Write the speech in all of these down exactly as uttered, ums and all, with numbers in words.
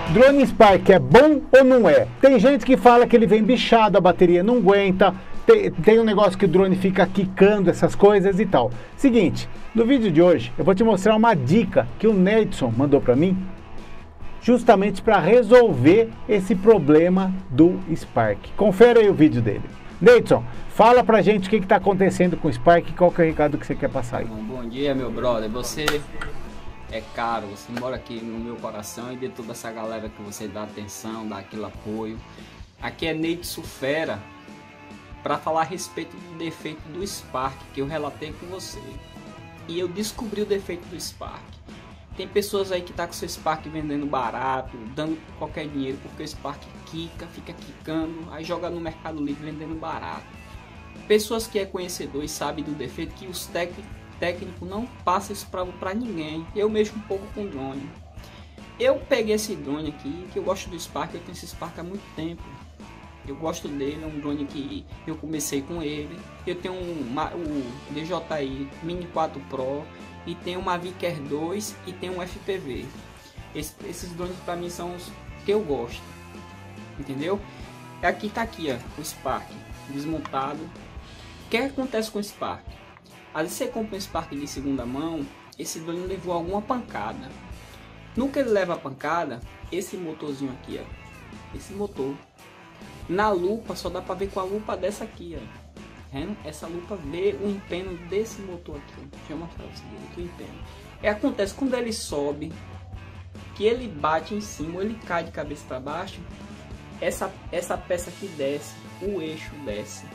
Drone Spark é bom ou não é? Tem gente que fala que ele vem bichado, a bateria não aguenta, tem, tem um negócio que o drone fica quicando, essas coisas e tal. Seguinte, no vídeo de hoje eu vou te mostrar uma dica que o Neidson mandou para mim, justamente para resolver esse problema do Spark. Confere aí o vídeo dele. Neidson, fala pra gente o que está acontecendo com o Spark e qual que é o recado que você quer passar aí. Bom, bom dia, meu brother. Você é caro, você mora aqui no meu coração e de toda essa galera que você dá atenção, dá aquele apoio. Aqui é Neidson Fera para falar a respeito do defeito do Spark que eu relatei com você. E eu descobri o defeito do Spark. Tem pessoas aí que tá com seu Spark vendendo barato, dando qualquer dinheiro porque o Spark quica, fica quicando, aí joga no Mercado Livre vendendo barato. Pessoas que é conhecedor e sabe do defeito que os técnicos técnico não passa isso para ninguém. Eu mexo um pouco com drone. Eu peguei esse drone aqui, que eu gosto do Spark, eu tenho esse Spark há muito tempo. Eu gosto dele, é um drone que eu comecei com ele. Eu tenho um, o D J I Mini quatro Pro e tenho uma Mavic Air dois e tenho um F P V. Esse, esses drones para mim são os que eu gosto. Entendeu? Aqui tá aqui, ó, o Spark desmontado. O que acontece com o Spark? Às vezes você compra um Spark de segunda mão, esse drone levou alguma pancada. No que ele leva a pancada, esse motorzinho aqui, ó, esse motor, na lupa só dá para ver com a lupa dessa aqui, ó. Vendo? Essa lupa vê o empeno desse motor aqui. Deixa eu mostrar pra vocês aqui o empeno. E acontece quando ele sobe, que ele bate em cima, ou ele cai de cabeça para baixo, essa, essa peça aqui desce, o eixo desce.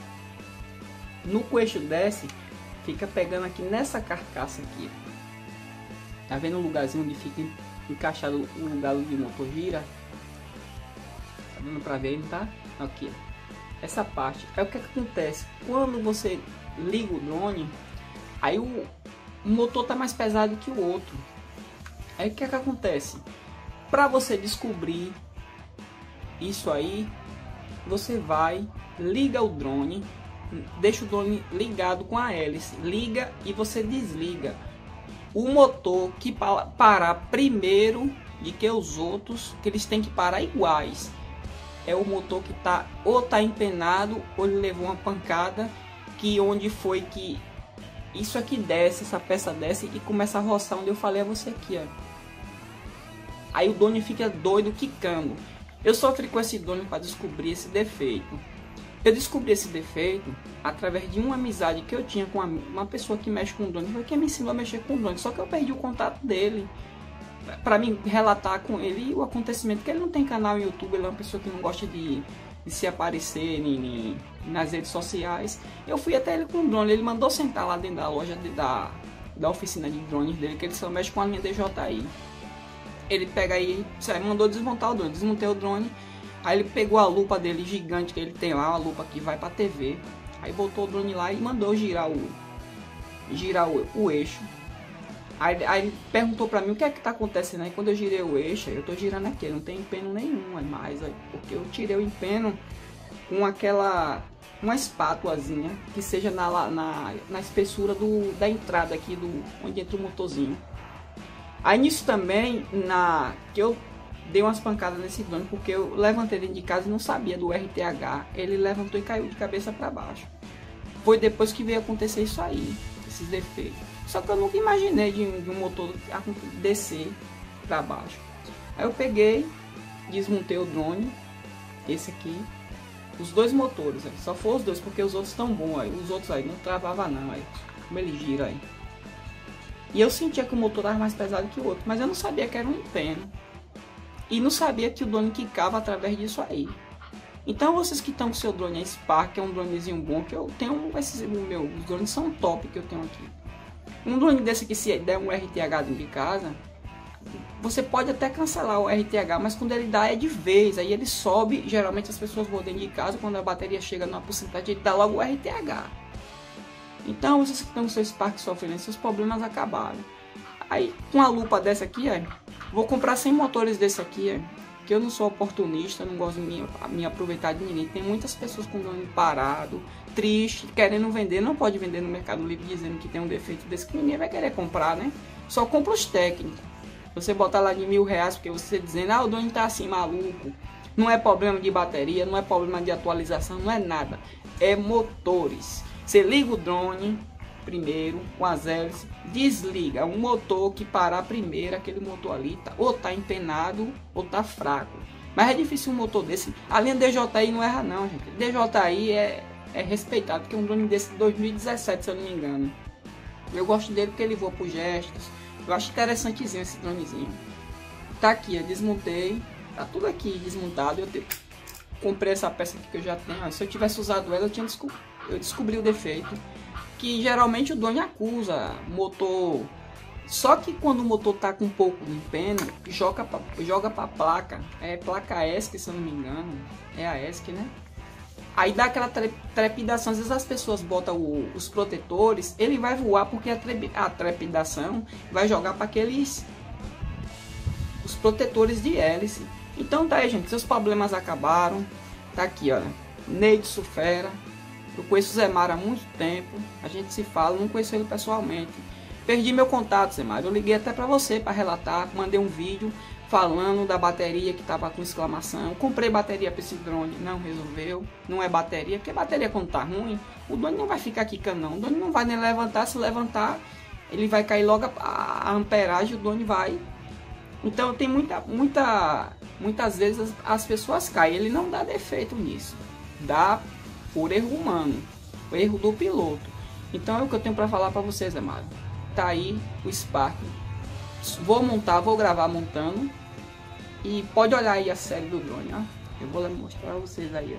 No que o eixo desce, fica pegando aqui nessa carcaça aqui. Tá vendo o lugarzinho onde fica encaixado o lugar onde o motor gira? Tá dando pra ver, tá? Aqui, essa parte. É o que acontece quando você liga o drone, aí o, o motor tá mais pesado que o outro. Aí o que é que acontece? Para você descobrir isso aí, você vai, liga o drone, deixa o drone ligado com a hélice, liga e você desliga. O motor que parar primeiro de que os outros, que eles têm que parar iguais, é o motor que tá ou tá empenado ou ele levou uma pancada, que onde foi que isso aqui desce, essa peça desce e começa a roçar onde eu falei a você aqui, ó. Aí o drone fica doido, quicando. Eu sofri com esse drone para descobrir esse defeito. Eu descobri esse defeito através de uma amizade que eu tinha com uma pessoa que mexe com drone. Foi quem me ensinou a mexer com drone, só que eu perdi o contato dele para mim relatar com ele o acontecimento, que ele não tem canal no YouTube, ele é uma pessoa que não gosta de, de se aparecer nem, nem, nas redes sociais. Eu fui até ele com o drone, ele mandou sentar lá dentro da loja de, da, da oficina de drones dele, que ele só mexe com a linha D J I. Ele pega aí, mandou desmontar o drone, desmontei o drone. Aí ele pegou a lupa dele gigante que ele tem lá, uma lupa que vai para T V. Aí botou o drone lá e mandou girar o girar o, o eixo. Aí, aí ele perguntou para mim o que é que tá acontecendo aí. Quando eu girei o eixo, eu tô girando aqui, não tem empeno nenhum, é mais, porque eu tirei o empeno com aquela uma espátulazinha que seja na, na, na espessura do, da entrada aqui do onde entra o motorzinho. Aí nisso também na que eu dei umas pancadas nesse drone, porque eu levantei dentro de casa e não sabia do R T H. Ele levantou e caiu de cabeça para baixo. Foi depois que veio acontecer isso aí, esses defeitos. Só que eu nunca imaginei de, de um motor descer para baixo. Aí eu peguei, desmontei o drone, esse aqui, os dois motores, aí. Só foram os dois, porque os outros estão bons aí. Os outros aí não travava não, aí. Como ele gira aí. E eu sentia que o motor era mais pesado que o outro, mas eu não sabia que era um empeno. E não sabia que o drone quicava através disso aí. Então vocês que estão com seu drone Spark, é um dronezinho bom, que eu tenho, esses, meu, os drones são top que eu tenho aqui. Um drone desse aqui, se der um R T H dentro de casa, você pode até cancelar o R T H, mas quando ele dá é de vez, aí ele sobe, geralmente as pessoas vão dentro de casa, quando a bateria chega numa porcentagem, ele dá logo o R T H. Então vocês que estão com seu Spark sofrendo, seus problemas acabaram. Aí com a lupa dessa aqui, ó, vou comprar cem motores desse aqui, ó, que eu não sou oportunista, não gosto de me, me aproveitar de ninguém. Tem muitas pessoas com drone parado, triste, querendo vender, não pode vender no Mercado Livre dizendo que tem um defeito desse, que ninguém vai querer comprar, né? Só compra os técnicos. Você botar lá de mil reais, porque você dizendo, ah, o drone tá assim maluco. Não é problema de bateria, não é problema de atualização, não é nada. É motores. Você liga o drone primeiro com as hélices, desliga um motor que parar primeiro, aquele motor ali tá, ou tá empenado ou tá fraco. Mas é difícil um motor desse. A linha D J I não erra não, gente. D J I é, é respeitado, porque é um drone desse de dois mil e dezessete, se eu não me engano. Eu gosto dele porque ele voa por gestos. Eu acho interessantezinho esse dronezinho. Tá aqui, eu desmontei. Tá tudo aqui desmontado. Eu te... comprei essa peça aqui que eu já tenho. Se eu tivesse usado ela, eu tinha desco... eu descobri o defeito. Que geralmente o drone acusa motor. Só que quando o motor tá com um pouco de empeno, joga pra, joga pra placa. É placa E S C, se eu não me engano. É a E S C, né? Aí dá aquela trepidação. Às vezes as pessoas botam o, os protetores, ele vai voar porque a, tre, a trepidação vai jogar para aqueles os protetores de hélice. Então tá aí, gente, seus problemas acabaram. Tá aqui, olha, Neide Sufera. Eu conheço o Zé Mário há muito tempo, a gente se fala, não conheço ele pessoalmente. Perdi meu contato, Zé Mário, eu liguei até para você para relatar, mandei um vídeo falando da bateria que tava com exclamação. Comprei bateria para esse drone, não resolveu. Não é bateria, porque bateria quando tá ruim, o drone não vai ficar quicando não. O drone não vai nem levantar, se levantar, ele vai cair logo a, a amperagem, o drone vai. Então tem muita, muita, muitas vezes as, as pessoas caem, ele não dá defeito nisso. Dá por erro humano, o erro do piloto. Então é o que eu tenho para falar para vocês, amado. Tá aí o Spark. Vou montar, vou gravar montando. E pode olhar aí a série do drone, ó. Eu vou mostrar para vocês aí,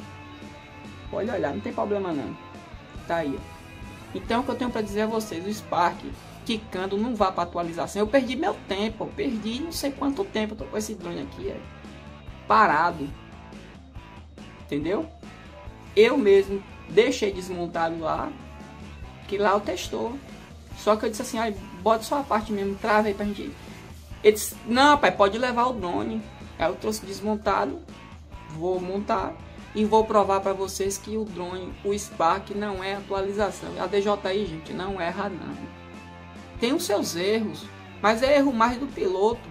ó. Pode olhar, não tem problema não. Tá aí, ó. Então o que eu tenho para dizer a vocês, o Spark quicando, não vá para atualização. Eu perdi meu tempo, eu perdi não sei quanto tempo eu tô com esse drone aqui, é, parado. Entendeu? Eu mesmo deixei desmontado lá, que lá eu testou. Só que eu disse assim, ah, bota só a parte mesmo, trava aí pra gente ir. Ele disse, não, pai, pode levar o drone. Aí eu trouxe desmontado, vou montar e vou provar para vocês que o drone, o Spark, não é atualização. A D J I, gente, não erra não. Tem os seus erros, mas é erro mais do piloto,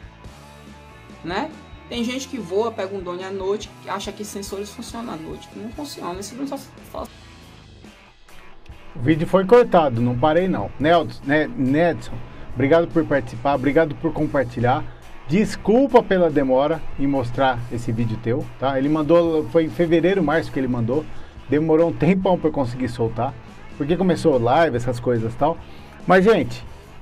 né? Tem gente que voa, pega um drone à noite, acha que sensores funcionam à noite. Não funciona, esse drone só faz. O vídeo foi cortado, não parei não. Nelson, né, Nedson, obrigado por participar, obrigado por compartilhar. Desculpa pela demora em mostrar esse vídeo teu, tá? Ele mandou, foi em fevereiro, março que ele mandou. Demorou um tempão para eu conseguir soltar, porque começou live, essas coisas e tal. Mas, gente,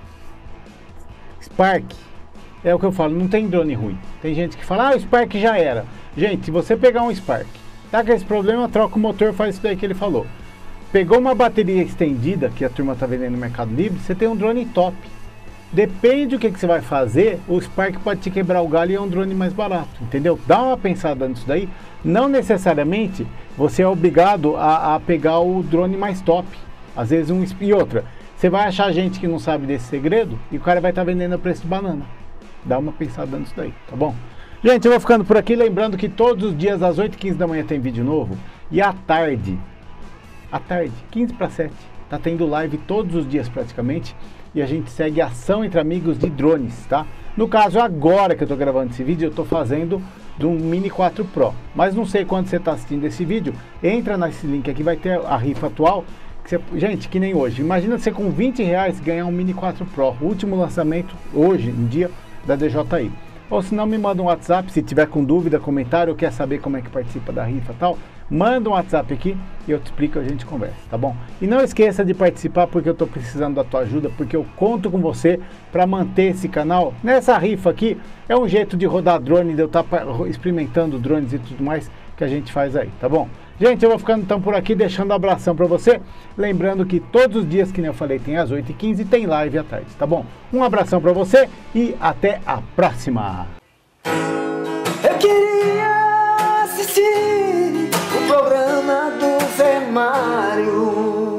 Spark, é o que eu falo, não tem drone ruim. Tem gente que fala, ah, o Spark já era. Gente, se você pegar um Spark, tá com esse problema, troca o motor, faz isso daí que ele falou. Pegou uma bateria estendida, que a turma tá vendendo no Mercado Livre, você tem um drone top. Depende do que, que você vai fazer, o Spark pode te quebrar o galho e é um drone mais barato, entendeu? Dá uma pensada nisso daí. Não necessariamente você é obrigado a, a pegar o drone mais top. Às vezes um... E outra, você vai achar gente que não sabe desse segredo e o cara vai estar tá vendendo a preço de banana. Dá uma pensada nisso daí, tá bom? Gente, eu vou ficando por aqui, lembrando que todos os dias às oito e quinze da manhã tem vídeo novo. E à tarde, à tarde, quinze para sete, tá tendo live todos os dias praticamente. E a gente segue ação entre amigos de drones, tá? No caso, agora que eu tô gravando esse vídeo, eu tô fazendo do Mini quatro Pro. Mas não sei quando você tá assistindo esse vídeo, entra nesse link aqui, vai ter a rifa atual. Que você, gente, que nem hoje. Imagina você com vinte reais ganhar um Mini quatro Pro. O último lançamento, hoje, em dia, da D J I. Ou se não, me manda um WhatsApp, se tiver com dúvida, comentário, ou quer saber como é que participa da rifa e tal, manda um WhatsApp aqui e eu te explico, a gente conversa, tá bom? E não esqueça de participar, porque eu tô precisando da tua ajuda, porque eu conto com você para manter esse canal. Nessa rifa aqui, é um jeito de rodar drone, de eu estar experimentando drones e tudo mais que a gente faz aí, tá bom? Gente, eu vou ficando então por aqui, deixando um abração para você. Lembrando que todos os dias, que nem eu falei, tem às oito e quinze, tem live à tarde, tá bom? Um abração para você e até a próxima! Eu queria assistir o programa do Zé Mário.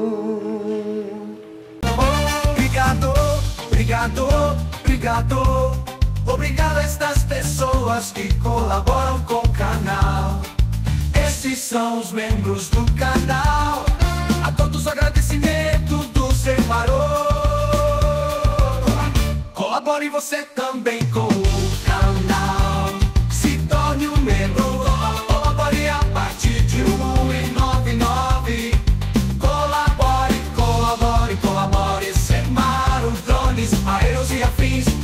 Obrigado, obrigado, obrigado. Obrigado a estas pessoas que colaboram com o canal. Esses são os membros do canal. A todos o agradecimento do Zé Mário. Colabora. colabore você também com o canal. Se torne um membro, colabore a partir de um e nove nove. Colabore, colabore, colabore. Semaro, drones, aéreos e afins.